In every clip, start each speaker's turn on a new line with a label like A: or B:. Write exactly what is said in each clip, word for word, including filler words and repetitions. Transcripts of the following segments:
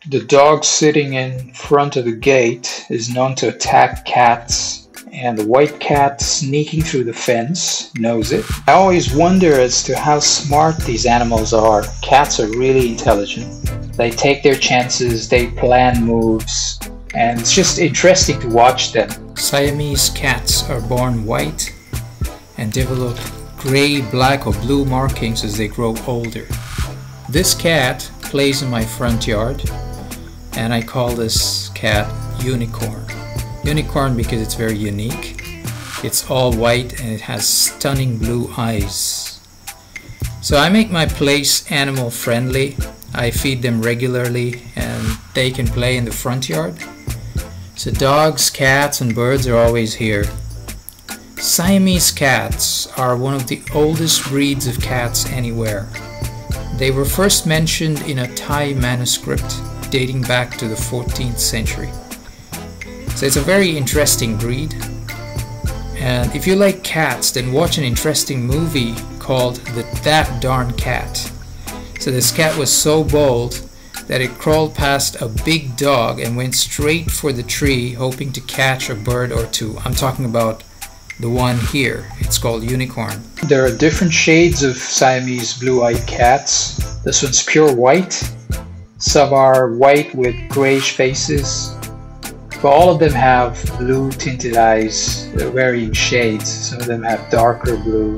A: The dog sitting in front of the gate is known to attack cats, and the white cat sneaking through the fence knows it. I always wonder as to how smart these animals are. Cats are really intelligent. They take their chances, they plan moves, and it's just interesting to watch them.
B: Siamese cats are born white and develop gray, black or blue markings as they grow older. This cat plays in my front yard, and I call this cat Unicorn. Unicorn because it's very unique. It's all white and it has stunning blue eyes. So I make my place animal friendly. I feed them regularly and they can play in the front yard. So dogs, cats and birds are always here. Siamese cats are one of the oldest breeds of cats anywhere. They were first mentioned in a Thai manuscript dating back to the fourteenth century. So it's a very interesting breed. And if you like cats, then watch an interesting movie called The That Darn Cat. So this cat was so bold that it crawled past a big dog and went straight for the tree, hoping to catch a bird or two. I'm talking about the one here. It's called Unicorn.
A: There are different shades of Siamese blue-eyed cats. This one's pure white. Some are white with grayish faces. But all of them have blue tinted eyes, varying shades. Some of them have darker blue.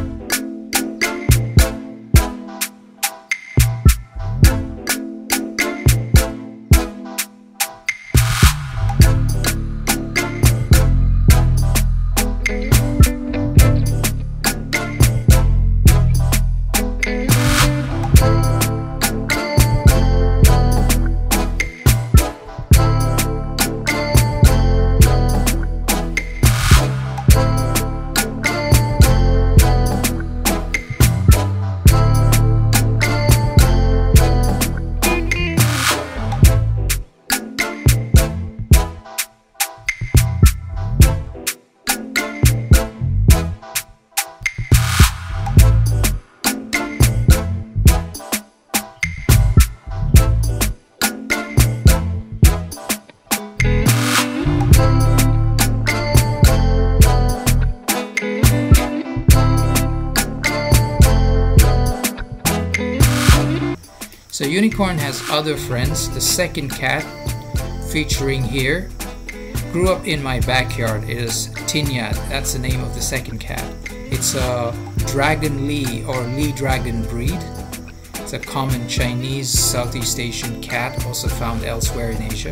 B: So Unicorn has other friends. The second cat, featuring here, grew up in my backyard. It is Tinya, that's the name of the second cat. It's a Dragon Lee or Lee Dragon breed. It's a common Chinese Southeast Asian cat, also found elsewhere in Asia.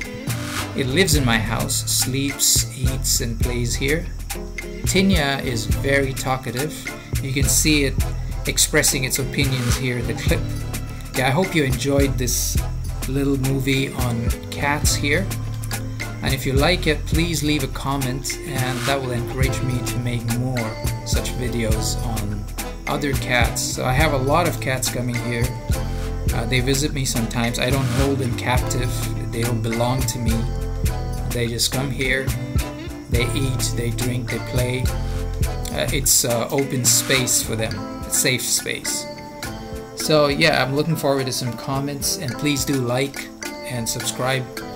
B: It lives in my house, sleeps, eats and plays here. Tinya is very talkative. You can see it expressing its opinions here in the clip. Yeah, I hope you enjoyed this little movie on cats here. And if you like it, please leave a comment and that will encourage me to make more such videos on other cats. So I have a lot of cats coming here. Uh, they visit me sometimes. I don't hold them captive. They don't belong to me. They just come here. They eat, they drink, they play. Uh, it's uh, open space for them. A safe space. So yeah, I'm looking forward to some comments, and please do like and subscribe